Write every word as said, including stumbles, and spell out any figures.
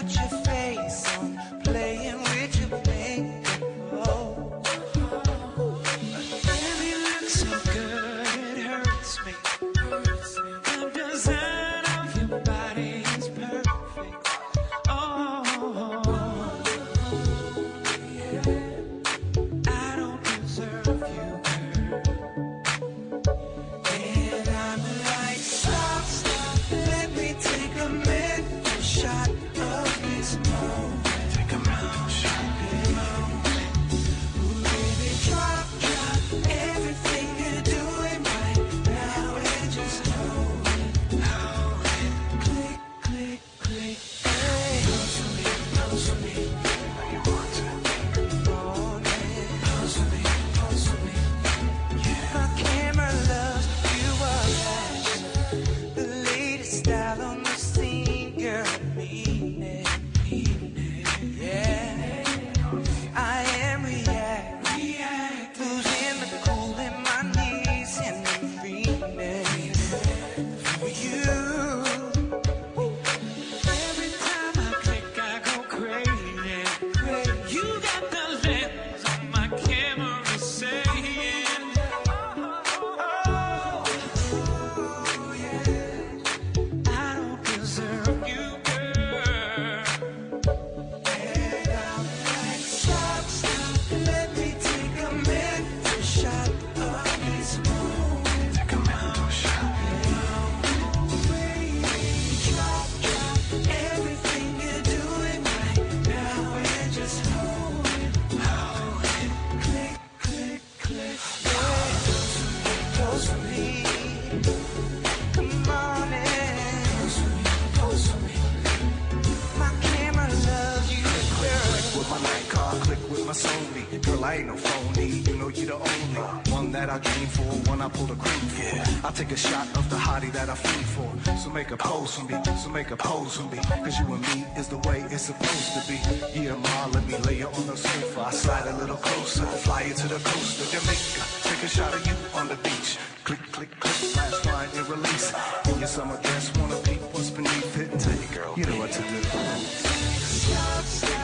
put your face on, playing with your finger. Oh, baby, looks so good, it hurts me. The design of your body is perfect. Oh, yeah. I don't deserve you, girl. And I'm like, stop, stop, let me take a mental shot of this moment. Take a mental shot of this moment. Ooh, baby, drop, drop everything you're doing right now and just hold it, hold it. Click, click, click. Hey, pose for me, pose for me. You want to? Oh, yeah. Pose for me, pose for me. Yeah. My camera loves you are flash, the latest style on the scene, girl. Mean it, mean it, yeah. I am react, react, losing the cool in my knees and I'm feeling for you. Every time I click, I go crazy, crazy. You got the lens on my camera saying, oh, yeah. I don't deserve you, girl. And I'm like, stop, stop, let me take a mental shot of this moment. Take a mental shot. Baby, drop, drop everything you're doing right now and just hold it, hold it. Click, click, click. Yeah, pose for me. Come on in. Pose for me, pose for me. My camera loves you, girl. Click with my night car, click with my soulmate. Girl, I ain't no phony, you know you the only one that I dream for, one I pull the cream for. I take a shot of the hottie that I feel for. So make a pose for me, so make a pose for me. Cause you and me is the way it's supposed to be. Yeah, ma, let me lay you on the sofa. I slide a little closer, fly you to the coast of Jamaica. Take a shot of you on the beach. Click, click, click, flash, find and release. In your summer dress, wanna peep what's beneath it. Tell you, girl, you know what to do. Stop, stop.